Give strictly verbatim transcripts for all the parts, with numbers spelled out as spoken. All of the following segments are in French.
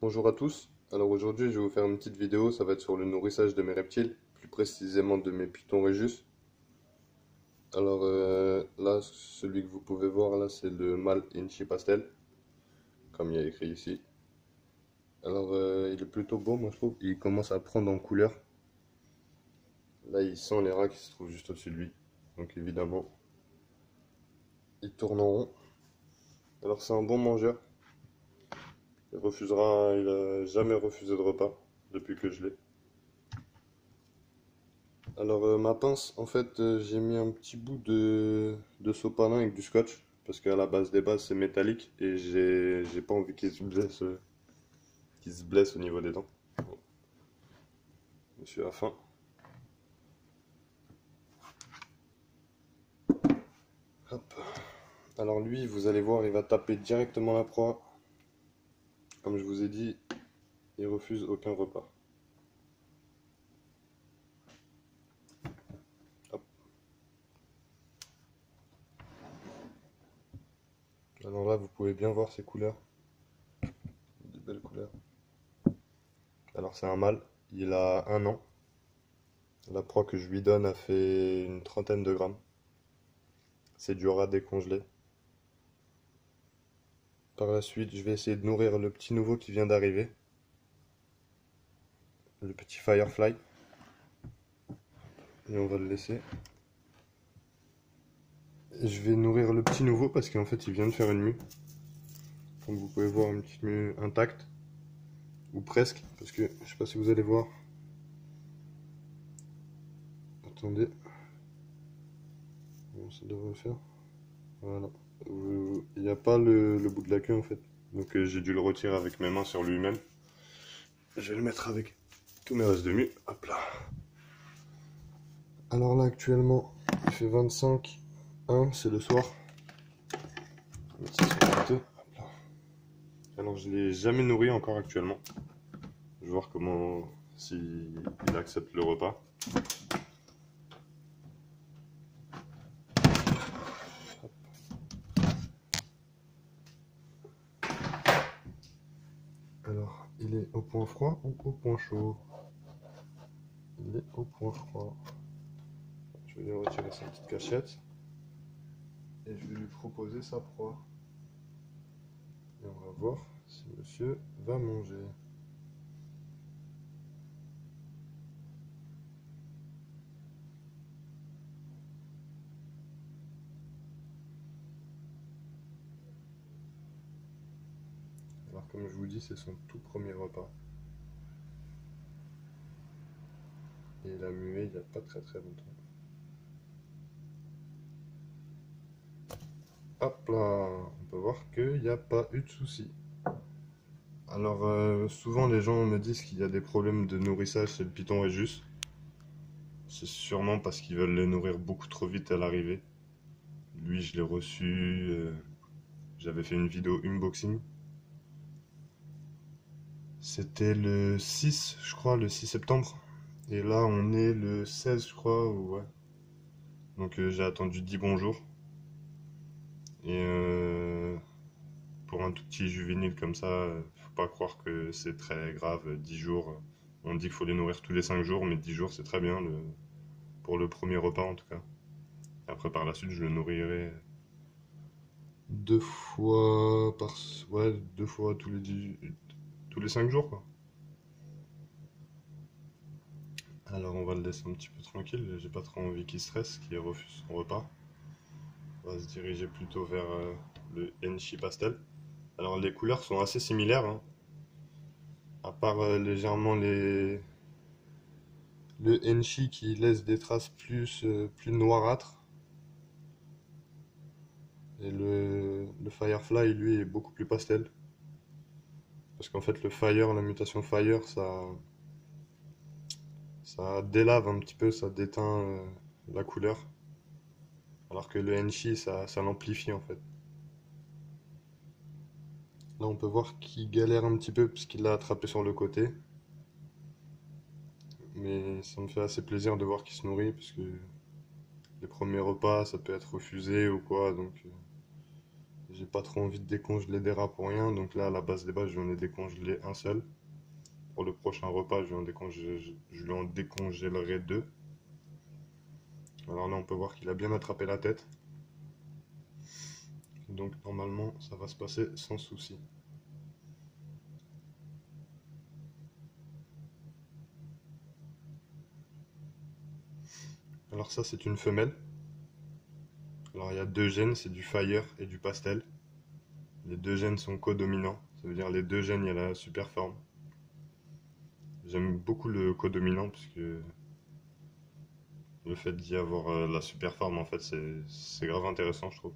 Bonjour à tous, alors aujourd'hui je vais vous faire une petite vidéo, ça va être sur le nourrissage de mes reptiles, plus précisément de mes pitons Rhésus. Alors euh, là, celui que vous pouvez voir là, c'est le mâle Inchi Pastel, comme il y a écrit ici. Alors euh, il est plutôt beau moi je trouve, il commence à prendre en couleur. Là il sent les rats qui se trouvent juste au-dessus de lui, donc évidemment il tourne en rond. Alors c'est un bon mangeur, il refusera, il a jamais refusé de repas depuis que je l'ai. Alors euh, ma pince, en fait, euh, j'ai mis un petit bout de, de sopalin avec du scotch, parce qu'à la base des bases c'est métallique et j'ai j'ai pas envie qu'il se blesse, euh, qu'il se blesse au niveau des dents. Bon, monsieur a faim. Hop. Alors lui, vous allez voir, il va taper directement la proie. Comme je vous ai dit, il refuse aucun repas. Hop. Alors là, vous pouvez bien voir ses couleurs. Des belles couleurs. Alors c'est un mâle, il a un an. La proie que je lui donne a fait une trentaine de grammes. C'est du rat décongelé. Par la suite, je vais essayer de nourrir le petit nouveau qui vient d'arriver. Le petit Firefly. Et on va le laisser. Et je vais nourrir le petit nouveau parce qu'en fait il vient de faire une mue. Comme vous pouvez voir, une petite mue intacte. Ou presque. Parce que je sais pas si vous allez voir. Attendez. Bon, ça devrait le faire. Voilà. Il n'y a pas le, le bout de la queue en fait. Donc euh, j'ai dû le retirer avec mes mains sur lui-même. Je vais le mettre avec tous mes restes de mue. Hop là. Alors là actuellement il fait vingt-cinq. un, c'est le soir. Alors je l'ai jamais nourri encore actuellement. Je vais voir comment, s'il accepte le repas. Hop. Alors il est au point froid ou au point chaud? Il est au point froid. Je vais lui retirer sa petite cachette. Et je vais lui proposer sa proie. Et on va voir si monsieur va manger. Alors comme je vous dis, c'est son tout premier repas. Et il a mué il n'y a pas très très longtemps. Hop là, on peut voir qu'il n'y a pas eu de soucis. Alors euh, souvent les gens me disent qu'il y a des problèmes de nourrissage chez le python Rhésus. C'est sûrement parce qu'ils veulent le nourrir beaucoup trop vite à l'arrivée. Lui je l'ai reçu, euh, j'avais fait une vidéo unboxing. C'était le six, je crois, le six septembre. Et là on est le seize, je crois, ou ouais. Donc euh, j'ai attendu dix bons jours. Et euh, pour un tout petit juvénile comme ça, euh, faut pas croire que c'est très grave, dix jours. On dit qu'il faut les nourrir tous les cinq jours, mais dix jours c'est très bien, le, pour le premier repas en tout cas. Après par la suite je le nourrirai deux fois par... ouais, deux fois tous les dix, tous les cinq jours quoi. Alors on va le laisser un petit peu tranquille, j'ai pas trop envie qu'il stresse, qu'il refuse son repas. On va se diriger plutôt vers euh, le Inchi Pastel. Alors les couleurs sont assez similaires, hein. À part euh, légèrement les... le Enchi qui laisse des traces plus, euh, plus noirâtres. Et le, le Firefly, lui, est beaucoup plus pastel. Parce qu'en fait, le Fire, la mutation Fire, ça, ça délave un petit peu, ça déteint euh, la couleur. Alors que le Enchi, ça, ça l'amplifie en fait. Là, on peut voir qu'il galère un petit peu puisqu'il l'a attrapé sur le côté. Mais ça me fait assez plaisir de voir qu'il se nourrit parce que les premiers repas, ça peut être refusé ou quoi. Donc, euh, j'ai pas trop envie de décongeler des rats pour rien, donc là à la base des bases je lui en ai décongelé un seul. Pour le prochain repas je lui en, décongé... je lui en décongélerai deux. Alors là on peut voir qu'il a bien attrapé la tête. Donc normalement ça va se passer sans souci. Alors ça c'est une femelle. Alors il y a deux gènes, c'est du fire et du pastel. Les deux gènes sont codominants, ça veut dire les deux gènes il y a la super forme. J'aime beaucoup le codominant parce que le fait d'y avoir euh, la super forme en fait c'est grave intéressant je trouve.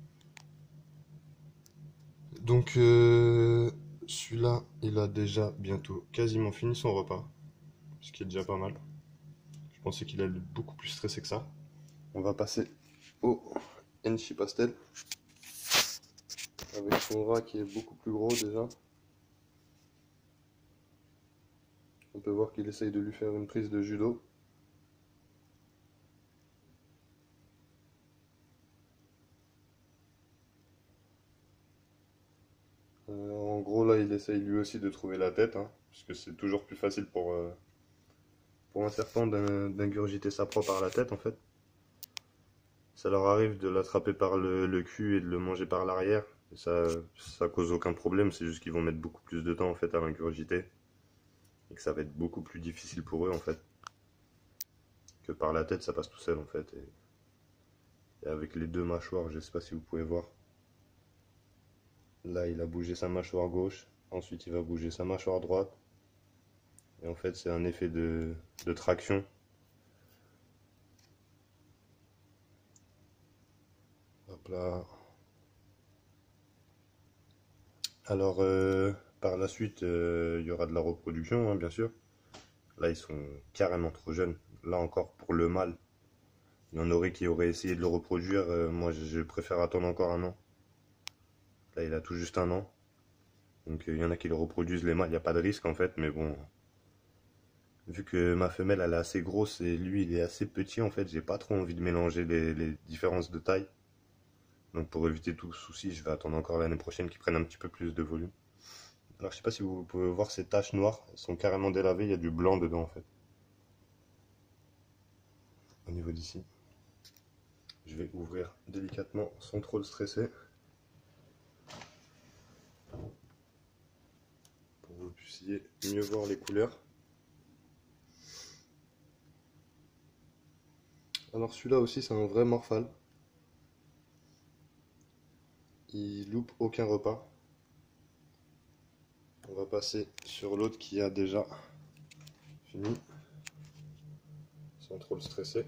Donc euh, celui-là il a déjà bientôt quasiment fini son repas, ce qui est déjà pas mal. Je pensais qu'il allait beaucoup plus stressé que ça. On va passer au Enchi Pastel. Avec son rat qui est beaucoup plus gros déjà. On peut voir qu'il essaye de lui faire une prise de judo. Euh, en gros là il essaye lui aussi de trouver la tête, hein, puisque c'est toujours plus facile pour, euh, pour un serpent d'ingurgiter sa proie par la tête en fait. Ça leur arrive de l'attraper par le, le cul et de le manger par l'arrière. Ça, ça cause aucun problème, c'est juste qu'ils vont mettre beaucoup plus de temps en fait à l'ingurgiter. Et que ça va être beaucoup plus difficile pour eux en fait. Que par la tête ça passe tout seul en fait. Et, et avec les deux mâchoires, je sais pas si vous pouvez voir. Là il a bougé sa mâchoire gauche, ensuite il va bouger sa mâchoire droite. Et en fait c'est un effet de, de traction. Hop là. Alors euh, par la suite euh, il y aura de la reproduction hein, bien sûr. Là ils sont carrément trop jeunes. Là encore pour le mâle, il y en aurait qui auraient essayé de le reproduire. Euh, moi je préfère attendre encore un an. Là il a tout juste un an. Donc il y en a qui le reproduisent les mâles, il n'y a pas de risque en fait, mais bon. Vu que ma femelle elle est assez grosse et lui il est assez petit en fait, j'ai pas trop envie de mélanger les, les différences de taille. Donc pour éviter tout souci, je vais attendre encore l'année prochaine qu'ils prennent un petit peu plus de volume. Alors je sais pas si vous pouvez voir ces taches noires, elles sont carrément délavées, il y a du blanc dedans en fait. Au niveau d'ici. Je vais ouvrir délicatement sans trop le stresser. Pour que vous puissiez mieux voir les couleurs. Alors celui-là aussi c'est un vrai morphale. Il loupe aucun repas. On va passer sur l'autre qui a déjà fini, sans trop le stresser.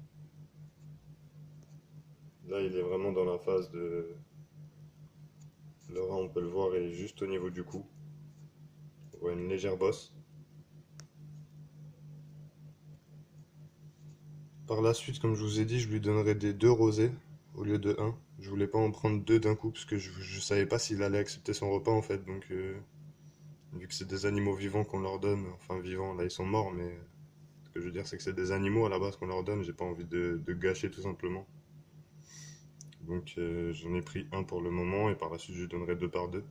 Là il est vraiment dans la phase de... Le rat on peut le voir, il est juste au niveau du cou. On voit une légère bosse. Par la suite, comme je vous ai dit, je lui donnerai des deux rosés au lieu de un. Je voulais pas en prendre deux d'un coup parce que je, je savais pas s'il allait accepter son repas en fait. Donc euh, vu que c'est des animaux vivants qu'on leur donne, enfin vivants, là ils sont morts, mais ce que je veux dire c'est que c'est des animaux à la base qu'on leur donne, j'ai pas envie de, de gâcher tout simplement. Donc euh, j'en ai pris un pour le moment et par la suite je lui donnerai deux par deux.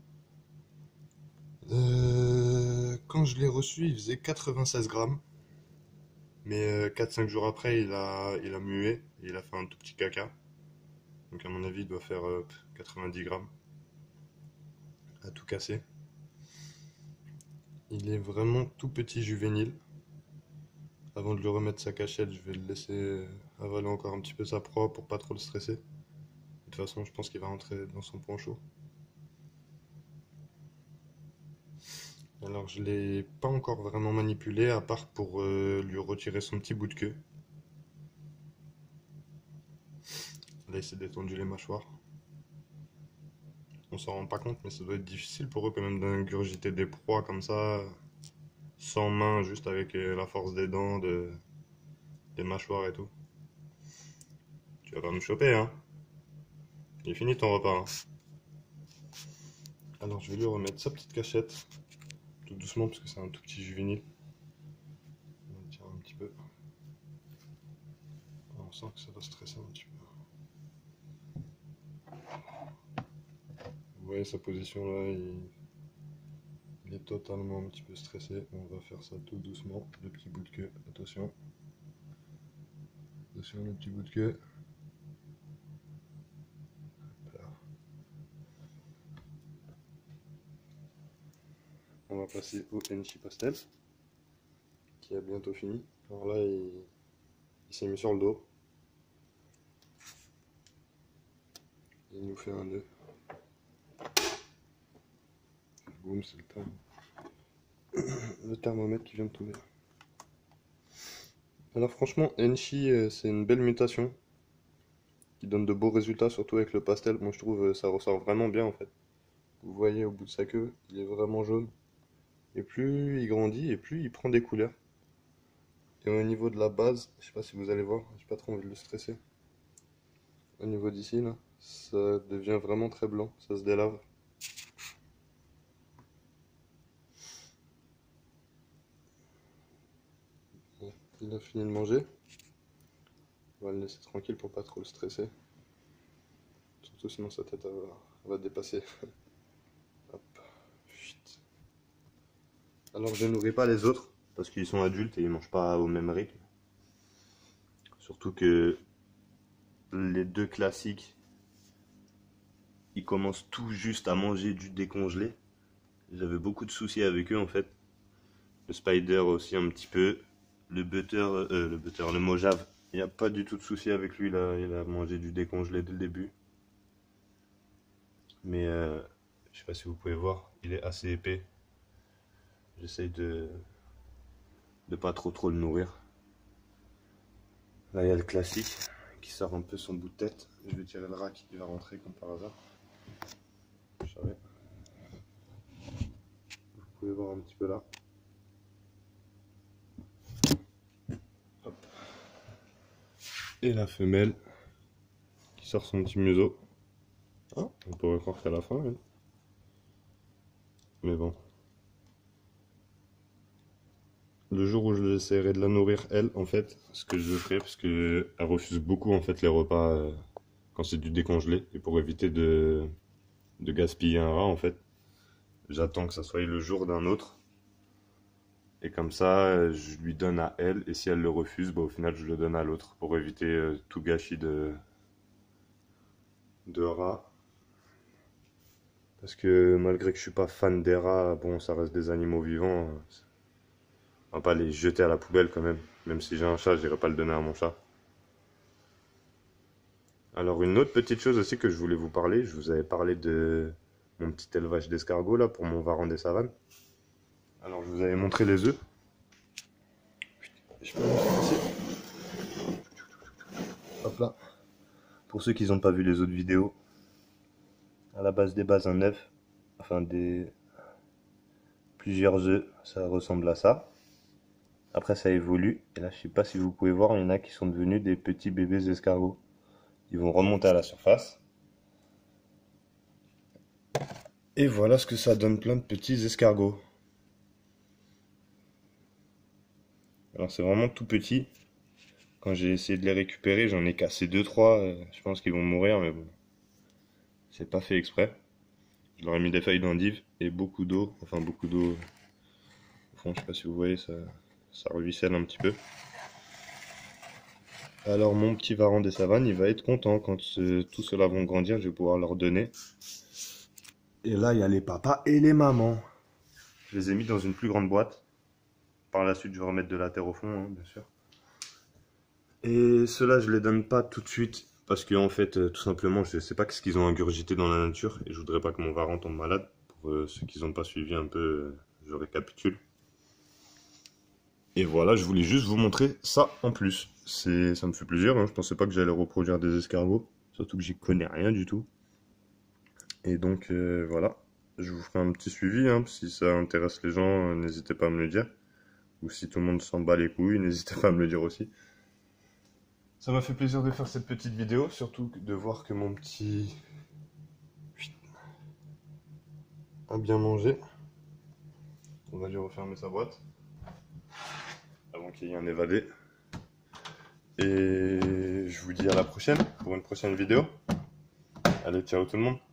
Euh, quand je l'ai reçu, il faisait quatre-vingt-seize grammes. Mais euh, quatre cinq jours après, il a, il a mué et il a fait un tout petit caca. Donc à mon avis, il doit faire euh, quatre-vingt-dix grammes. À tout casser. Il est vraiment tout petit juvénile. Avant de lui remettre sa cachette, je vais le laisser avaler encore un petit peu sa proie pour pas trop le stresser. De toute façon, je pense qu'il va rentrer dans son poncho. Alors je l'ai pas encore vraiment manipulé, à part pour euh, lui retirer son petit bout de queue. Là il s'est détendu les mâchoires. On s'en rend pas compte, mais ça doit être difficile pour eux quand même d'ingurgiter des proies comme ça, sans main, juste avec la force des dents, de... des mâchoires et tout. Tu vas pas me choper, hein? Il est fini ton repas, hein? Alors je vais lui remettre sa petite cachette, tout doucement parce que c'est un tout petit juvénile. On tire un petit peu. On sent que ça doit stresser un petit peu. voyez sa position là, il... il est totalement un petit peu stressé. On va faire ça tout doucement. Le petit bout de queue, attention. Attention le petit bout de queue. On va passer au Enchi Pastel, qui a bientôt fini. Alors là, il, il s'est mis sur le dos. Il nous fait un nœud. Boum, c'est le therm... le thermomètre qui vient de tomber. Alors franchement, Enchi, c'est une belle mutation qui donne de beaux résultats, surtout avec le pastel. Moi je trouve ça ressort vraiment bien en fait. Vous voyez au bout de sa queue, il est vraiment jaune. Et plus il grandit, et plus il prend des couleurs. Et au niveau de la base, je sais pas si vous allez voir, j'ai pas trop envie de le stresser. Au niveau d'ici, là, ça devient vraiment très blanc, ça se délave. Il a fini de manger. On va le laisser tranquille pour pas trop le stresser. Surtout sinon sa tête elle va, elle va dépasser. Hop. Alors je nourris pas les autres parce qu'ils sont adultes et ils mangent pas au même rythme. Surtout que les deux classiques, ils commencent tout juste à manger du décongelé. J'avais beaucoup de soucis avec eux en fait. Le Spider aussi un petit peu. Le Butter, euh, le Butter, le Mojave, il n'y a pas du tout de soucis avec lui là. Il a mangé du décongelé dès le début. Mais euh, je sais pas si vous pouvez voir, il est assez épais. J'essaye de de pas trop trop le nourrir. Là il y a le classique qui sort un peu son bout de tête. Je vais tirer le rack, il va rentrer comme par hasard. Je savais. Vous pouvez voir un petit peu là. Hop. Et la femelle qui sort son petit museau. Ah, on pourrait croire qu'à la fin, hein. Mais bon. Le jour où je essaierai de la nourrir, elle, en fait, ce que je ferai, parce qu'elle refuse beaucoup en fait les repas euh, quand c'est du décongelé, et pour éviter de, de gaspiller un rat, en fait, j'attends que ça soit le jour d'un autre, et comme ça, je lui donne à elle, et si elle le refuse, bah, au final, je le donne à l'autre, pour éviter euh, tout gâchis de, de rats. Parce que malgré que je suis pas fan des rats, bon, ça reste des animaux vivants. On va pas les jeter à la poubelle quand même. Même si j'ai un chat, je n'irai pas le donner à mon chat. Alors une autre petite chose aussi que je voulais vous parler, je vous avais parlé de mon petit élevage d'escargots là pour mon Varan des Savanes. Alors je vous avais montré les œufs. Je peux Hop là. Pour ceux qui n'ont pas vu les autres vidéos, à la base des bases un œuf, enfin des plusieurs œufs, ça ressemble à ça. Après ça évolue, et là je sais pas si vous pouvez voir, il y en a qui sont devenus des petits bébés escargots. Ils vont remonter à la surface. Et voilà ce que ça donne, plein de petits escargots. Alors c'est vraiment tout petit. Quand j'ai essayé de les récupérer, j'en ai cassé deux trois. Je pense qu'ils vont mourir, mais bon. C'est pas fait exprès. Je leur ai mis des feuilles d'endive et beaucoup d'eau. Enfin beaucoup d'eau. Au fond, je sais pas si vous voyez, ça, ça ruisselle un petit peu. Alors mon petit Varan des Savanes, il va être content quand ce, tout cela vont grandir, je vais pouvoir leur donner. Et là, il y a les papas et les mamans. Je les ai mis dans une plus grande boîte. Par la suite, je vais remettre de la terre au fond, hein, bien sûr. Et ceux-là, je les donne pas tout de suite. Parce qu'en fait, euh, tout simplement, je sais pas ce qu'ils ont ingurgité dans la nature. Et je voudrais pas que mon Varan tombe malade. Pour euh, ceux qui n'ont pas suivi un peu, euh, je récapitule. Et voilà, je voulais juste vous montrer ça en plus. C'est, ça me fait plaisir, hein. Je pensais pas que j'allais reproduire des escargots. Surtout que j'y connais rien du tout. Et donc euh, voilà, je vous ferai un petit suivi, hein. Si ça intéresse les gens, euh, n'hésitez pas à me le dire. Ou si tout le monde s'en bat les couilles, n'hésitez pas à me le dire aussi. Ça m'a fait plaisir de faire cette petite vidéo, surtout de voir que mon petit a bien mangé. On va lui refermer sa boîte avant qu'il y ait un évadé. Et je vous dis à la prochaine pour une prochaine vidéo. Allez, ciao tout le monde.